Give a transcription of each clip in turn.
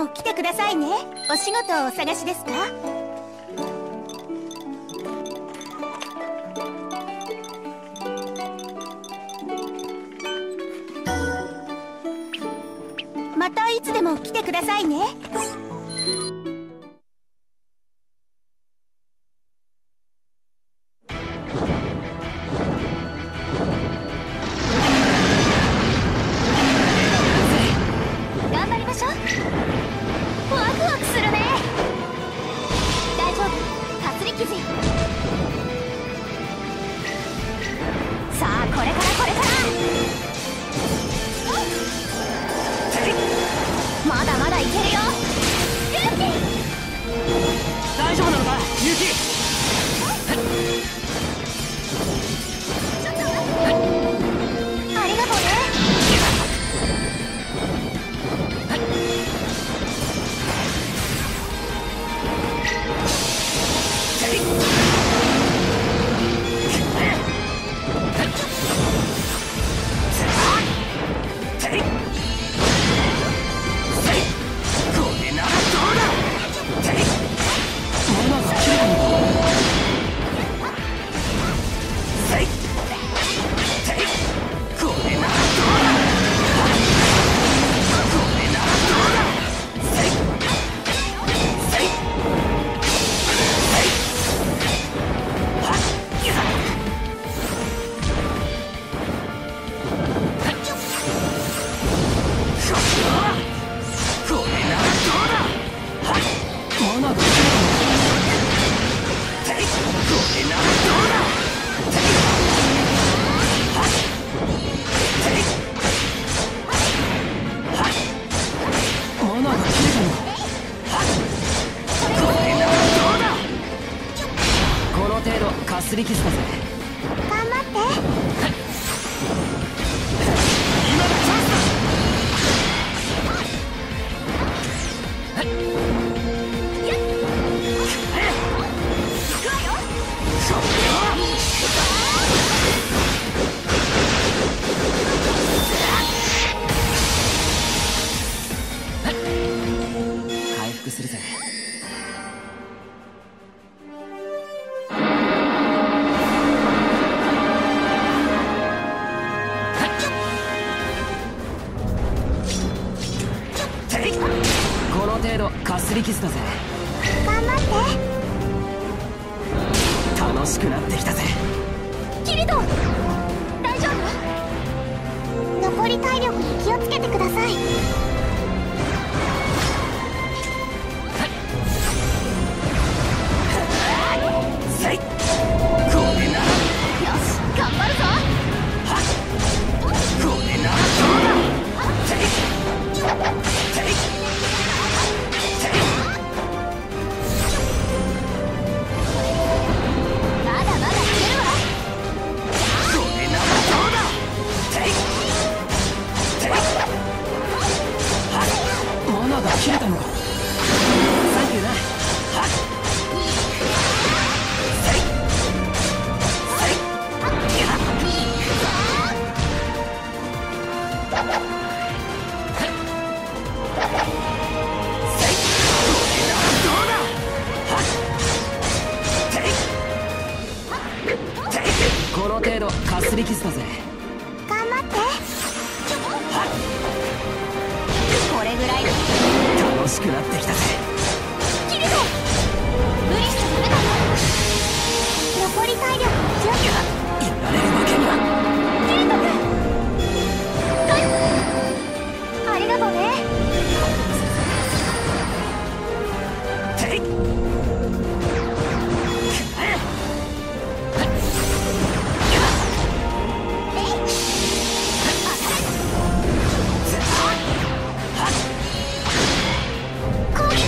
も来てくださいね。お仕事をお探しですか？またいつでも来てくださいね。頑張りましょう。ワクワクするね。大丈夫、かすり傷。さあこれからこれから。まだまだいけるよ。 大丈夫なのかユキ。 ありがとうね。 かすり傷だぜ。 頑張って。 今がチャンスだ。回復するぜ。この程度かすり傷だぜ。 頑張って。 楽しくなってきたぜ。 キリト、大丈夫？残り体力に気をつけてください。 せい、これなら。 よし、頑張るぞ。 これならどうだ。せいせいせい。 まだまだいけるわ。 これならどうだ。せいせい。マナが切れたのか。サンキューな。せいせい。この程度かすり傷だぜ。 頑張って。これぐらい楽しくなってきたぜ。 キリト、無理しちゃダメだよ。残り体力に気をつけて。 やられるわけには。 キリト君、ありがとうね。 てい。 攻撃。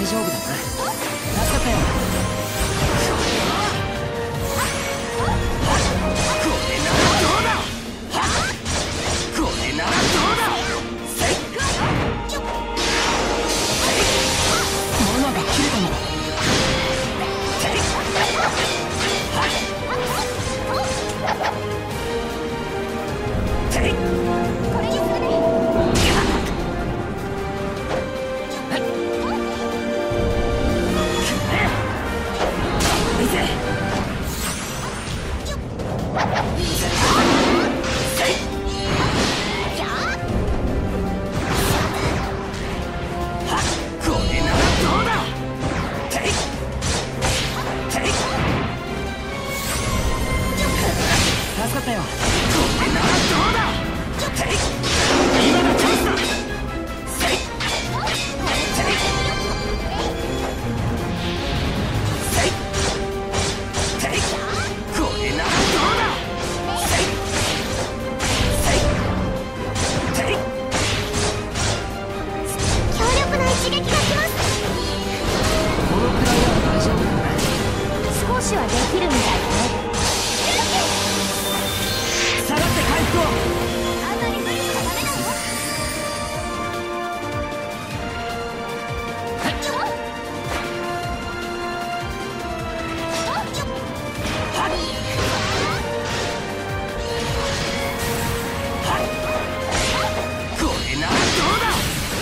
丈夫だな。助かったよ。これならどうだ。これならどうだ。マナが切れたのか。 これにするね。 助かったよ。これならどうだ。今のチャンスだ。これならどうだ。 強力な一撃が来ます。 このくらいは大丈夫だな。 少しはできるみたいだね。 下がって回復を。 あんまり無理しちゃダメだよ。 これならどうだ。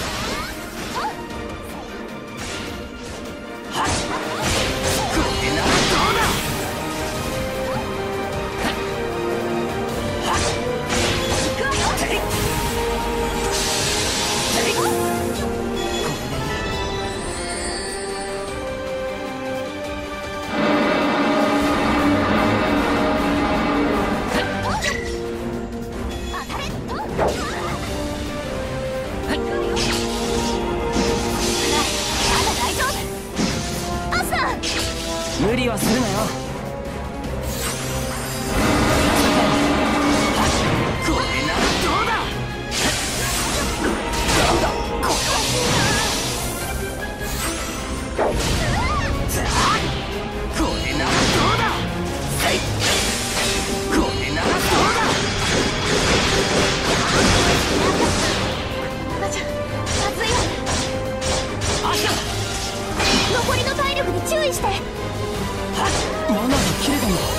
これならどうだ。無理はするなよ。これならどうだ。なんだこれは。これならどうだ。これならどうだ。 まちゃん、まずいわ。 足だ。 残りの体力に注意して。 マナが切れたのか。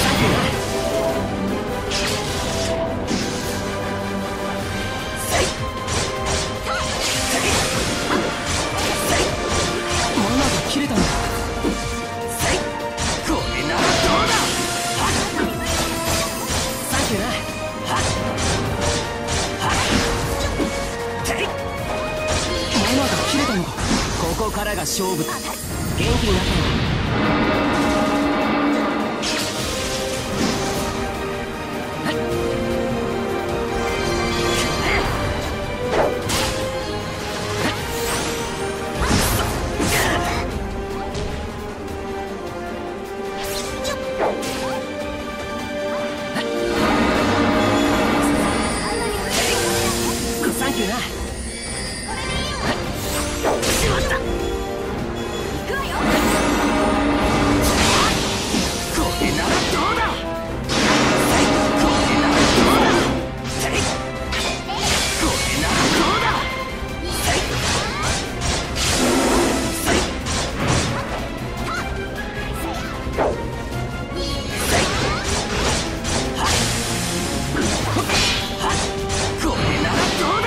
マナが切れたのか。これならどうだ。サンキューな。マナが切れたのか。ここからが勝負だ。元気になったのか。サンキューな。しまった。これならどうだ。これならどうだ。これならどうだ。これならどうだ。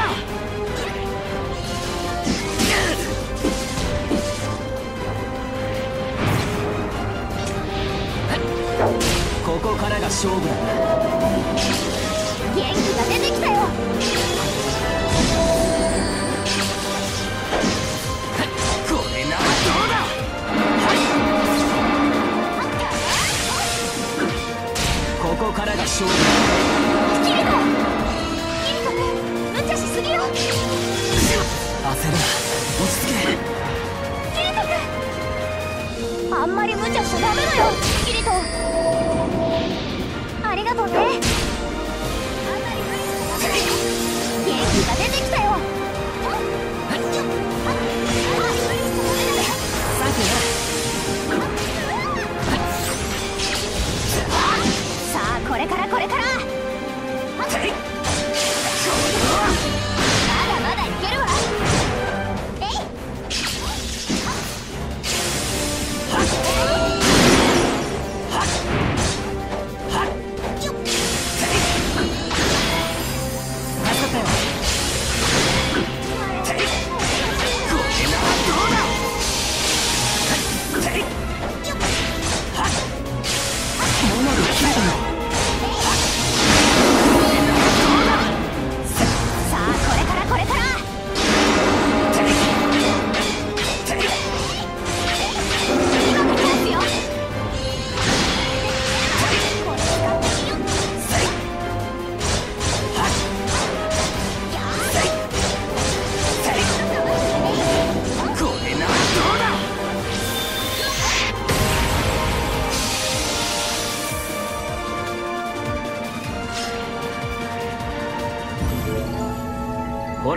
ここからが勝負だな。 元気が出てきたよ。 これならどうだ。ここからが勝負だ。 キリト君、無茶しすぎよ。 焦るな。落ち着け。 キリト君、あんまり無茶しちゃダメだよ。キリト、ありがとうね。元気が出てきたよ。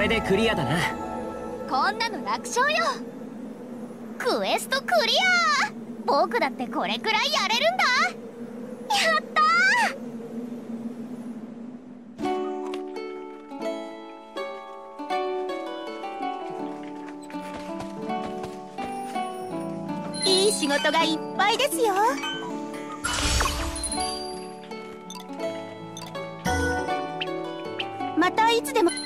れでクリアだな。 こんなの楽勝よ。クエストクリア。僕だってこれくらいやれるんだ。やったー。いい仕事がいっぱいですよ。またいつでも。